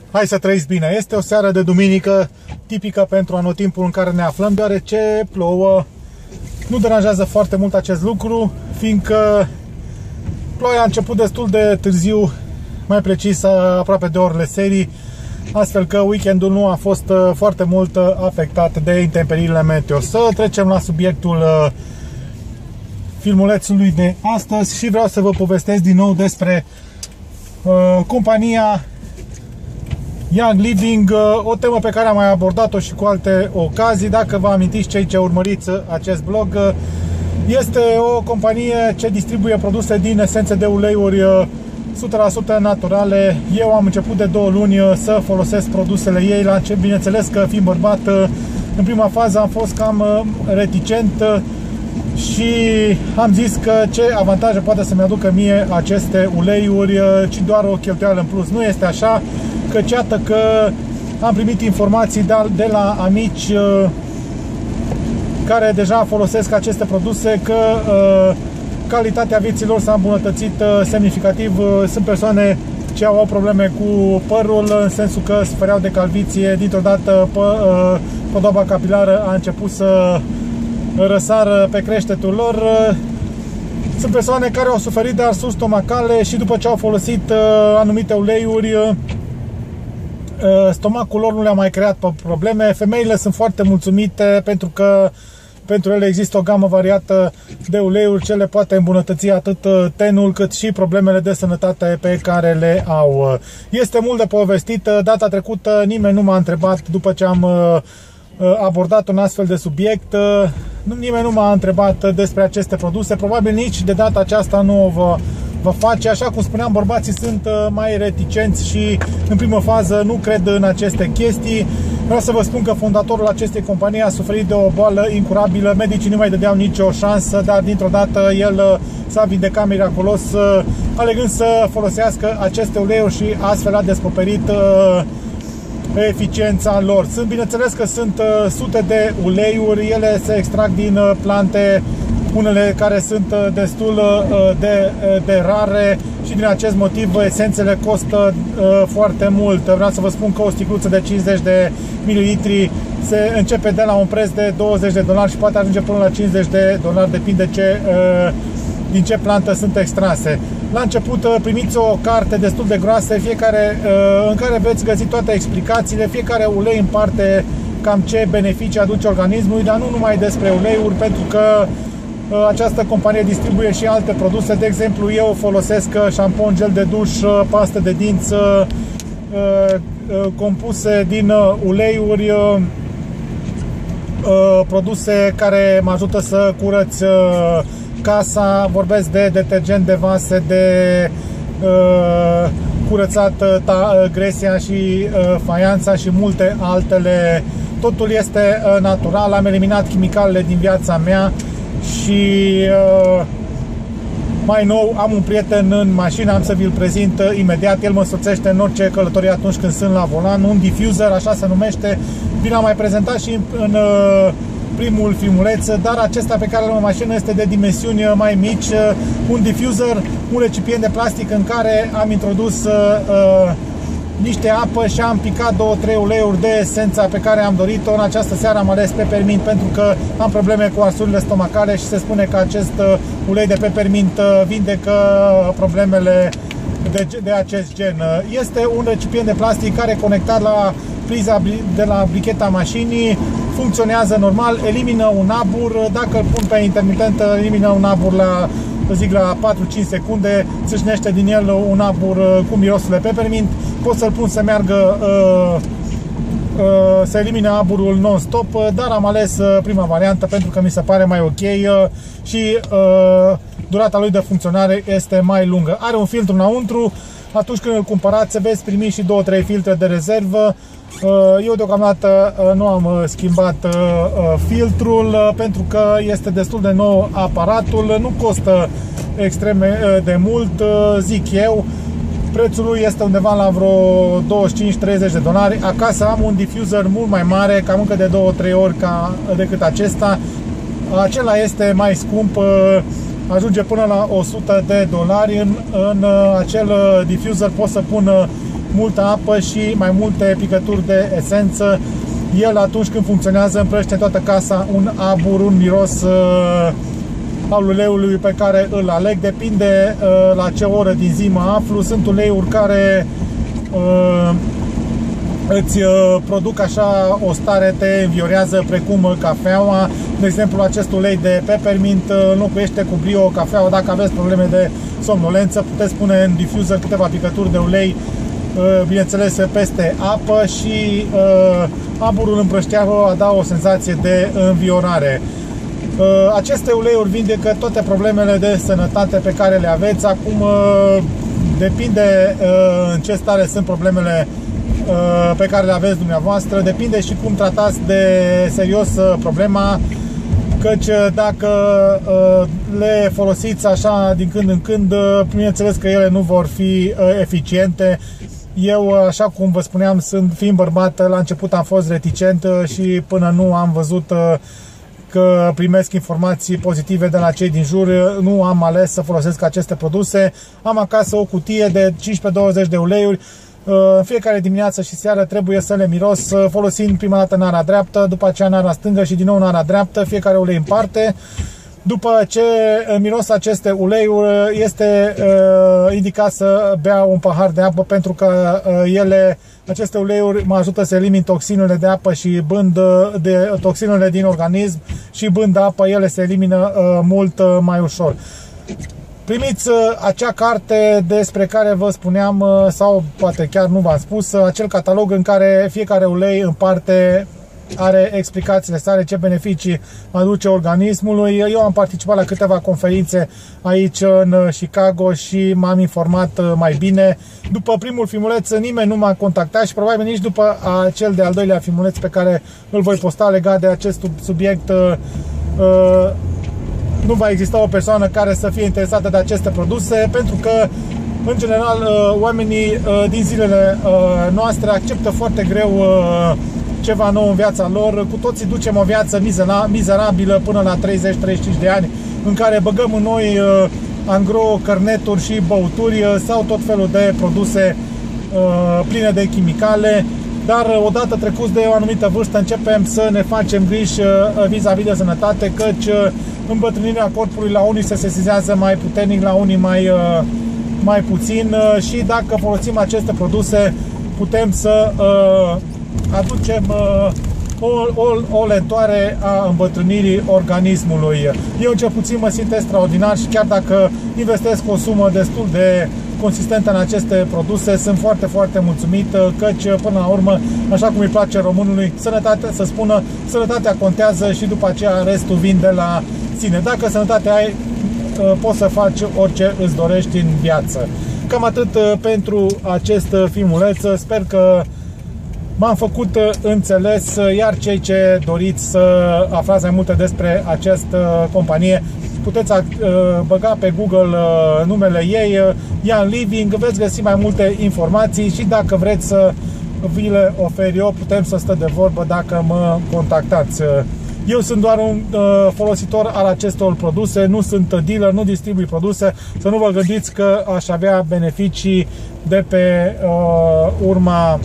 Hai să trăiți bine! Este o seară de duminică tipică pentru anotimpul în care ne aflăm, deoarece plouă. Nu deranjează foarte mult acest lucru, fiindcă ploaia a început destul de târziu, mai precis aproape de orele serii, astfel că weekendul nu a fost foarte mult afectat de intemperiile meteo. Să trecem la subiectul filmulețului de astăzi și vreau să vă povestesc din nou despre compania Young Living, o temă pe care am mai abordat-o și cu alte ocazii. Dacă vă amintiți, cei ce urmăriți acest blog, este o companie ce distribuie produse din esențe de uleiuri 100% naturale. Eu am început de 2 luni să folosesc produsele ei. Bineînțeles că, fiind bărbat, în prima fază am fost cam reticent și am zis că ce avantaje poate să-mi aducă mie aceste uleiuri, ci doar o cheltuială în plus. Nu este așa, căci iată că am primit informații de la amici care deja folosesc aceste produse că calitatea vieții lor s-a îmbunătățit semnificativ. Sunt persoane ce au probleme cu părul, în sensul că sufereau de calviție. Dintr-o dată podoaba capilară a început să răsară pe creștetul lor. Sunt persoane care au suferit de arsuri stomacale și după ce au folosit anumite uleiuri, stomacul lor nu le-a mai creat probleme. Femeile sunt foarte mulțumite pentru că pentru ele există o gamă variată de uleiuri ce le poate îmbunătăți atât tenul cât și problemele de sănătate pe care le au. Este mult de povestit. Data trecută nimeni nu m-a întrebat după ce am abordat un astfel de subiect. Nimeni nu m-a întrebat despre aceste produse. Probabil nici de data aceasta nu o vă face. Așa cum spuneam, bărbații sunt mai reticenți și în primă fază nu cred în aceste chestii. Vreau să vă spun că fondatorul acestei companii a suferit de o boală incurabilă. Medicii nu mai dădeau nicio șansă, dar dintr-o dată el s-a vindecat miraculos, alegând să folosească aceste uleiuri și astfel a descoperit eficiența lor. Bineînțeles că sunt sute de uleiuri, ele se extrag din plante, unele care sunt destul de rare și din acest motiv esențele costă foarte mult. Vreau să vă spun că o sticluță de 50 de mililitri se începe de la un preț de $20 și poate ajunge până la $50, depinde din ce plantă sunt extrase. La început primiți o carte destul de groasă în care veți găsi toate explicațiile, fiecare ulei în parte cam ce beneficii aduce organismului, dar nu numai despre uleiuri, pentru că această companie distribuie și alte produse. De exemplu, eu folosesc șampon, gel de duș, pastă de dinți compuse din uleiuri, produse care mă ajută să curăț casa. Vorbesc de detergent de vase, de curățat gresia și faianța și multe altele. Totul este natural. Am eliminat chimicalele din viața mea și mai nou am un prieten în mașină, am să vi-l prezint imediat. El mă însoțește în orice călătorie atunci când sunt la volan. Un diffuser, așa se numește. Vi l-am mai prezentat și în primul filmuleț, dar acesta pe care l-am în mașină este de dimensiuni mai mici. Un diffuser, un recipient de plastic în care am introdus niște apă și am picat 2-3 uleiuri de esența pe care am dorit-o. În această seară am ales peppermint pentru că am probleme cu arsurile stomacale și se spune că acest ulei de peppermint vindecă problemele de acest gen. Este un recipient de plastic care conectat la priza de la bricheta mașinii, funcționează normal, elimină un abur. Dacă îl pun pe intermitent, elimină un abur la 4-5 secunde, țâșnește din el un abur cu mirosul de peppermint. Pot să-l pun să meargă, să elimine aburul non-stop, dar am ales prima variantă pentru că mi se pare mai ok și durata lui de funcționare este mai lungă. Are un filtru înăuntru. Atunci când îl cumpărați veți primi și 2-3 filtre de rezervă. Eu deocamdată nu am schimbat filtrul pentru că este destul de nou aparatul, nu costă extrem de mult, zic eu. Prețul lui este undeva la vreo $25-30. Acasă am un diffuser mult mai mare, cam încă de 2-3 ori decât acesta. Acela este mai scump, ajunge până la $100. În acel diffuser pot să pun multă apă și mai multe picături de esență. El, atunci când funcționează, împrăște toată casa un abur, un miros al uleiului pe care îl aleg. Depinde la ce oră din zi mă aflu. Sunt uleiuri care îți produc așa o stare, te înviorează, precum cafeaua. De exemplu, acest ulei de peppermint înlocuiește cu brio cafeaua. Dacă aveți probleme de somnolență, puteți pune în difuzer câteva picături de ulei, bineînțeles peste apă, și aburul împrăștea vă da o senzație de înviorare. Aceste uleiuri vindecă toate problemele de sănătate pe care le aveți. Acum depinde în ce stare sunt problemele pe care le aveți dumneavoastră, depinde și cum tratați de serios problema, căci dacă le folosiți așa din când în când, bineînțeles că ele nu vor fi eficiente. Eu, așa cum vă spuneam, fiind bărbat, la început am fost reticent și până nu am văzut că primesc informații pozitive de la cei din jur, nu am ales să folosesc aceste produse. Am acasă o cutie de 15-20 de uleiuri. În fiecare dimineață și seară trebuie să le miros, folosind prima dată nara dreaptă, după aceea nara stângă și din nou nara dreaptă, fiecare ulei în parte. După ce miros aceste uleiuri, este indicat să bea un pahar de apă, pentru că aceste uleiuri mă ajută să elimin toxinele de apă și bând de toxinele din organism, și bând apă, ele se elimină mult mai ușor. Primiți acea carte despre care vă spuneam, sau poate chiar nu v-am spus, acel catalog în care fiecare ulei în parte are explicațiile sale, ce beneficii aduce organismului. Eu am participat la câteva conferințe aici în Chicago și m-am informat mai bine. După primul filmuleț nimeni nu m-a contactat și probabil nici după cel de-al doilea filmuleț pe care îl voi posta legat de acest subiect nu va exista o persoană care să fie interesată de aceste produse, pentru că, în general, oamenii din zilele noastre acceptă foarte greu ceva nou în viața lor. Cu toții ducem o viață mizerabilă până la 30-35 de ani, în care băgăm în noi angro, cărneturi și băuturi sau tot felul de produse pline de chimicale. Dar odată trecuți de o anumită vârstă începem să ne facem griji vis-a-vis de sănătate, căci îmbătrânirea corpului la unii se sesizează mai puternic, la unii mai puțin, și dacă folosim aceste produse putem să aducem o lentoare a îmbătrânirii organismului. Eu cel puțin mă simt extraordinar și chiar dacă investesc o sumă destul de consistentă în aceste produse, sunt foarte, foarte mulțumit, căci până la urmă, așa cum îi place românului, sănătatea, să spună, sănătatea contează și după aceea restul vine de la sine. Dacă sănătatea ai, poți să faci orice îți dorești în viață. Cam atât pentru acest filmuleț. Sper că m-am făcut înțeles, iar cei ce doriți să aflați mai multe despre această companie, puteți băga pe Google numele ei, Young Living, veți găsi mai multe informații și dacă vreți să vi le ofer eu, putem să stăm de vorbă dacă mă contactați. Eu sunt doar un folositor al acestor produse, nu sunt dealer, nu distribui produse, să nu vă gândiți că aș avea beneficii de pe urma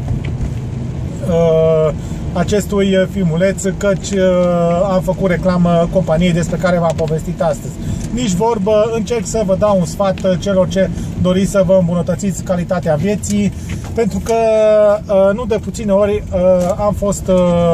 acestui filmuleț, căci am făcut reclamă companiei despre care v-am povestit astăzi. Nici vorbă, încerc să vă dau un sfat celor ce doriți să vă îmbunătățiți calitatea vieții, pentru că nu de puține ori am fost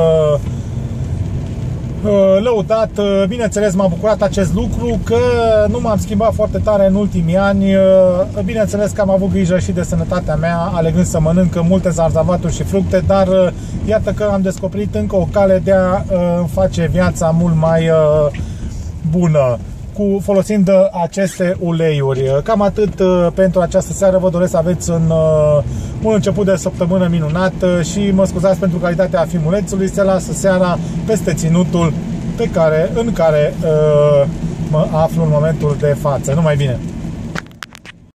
lăudat. Bineînțeles, m-a bucurat acest lucru, că nu m-am schimbat foarte tare în ultimii ani. Bineînțeles că am avut grijă și de sănătatea mea, alegând să mănânc multe zarzavaturi și fructe, dar iată că am descoperit încă o cale de a face viața mult mai bună folosind aceste uleiuri. Cam atât pentru această seară. Vă doresc să aveți un început de săptămână minunat și mă scuzați pentru calitatea filmulețului. Se lasă seara peste ținutul în care mă aflu în momentul de față. Numai bine!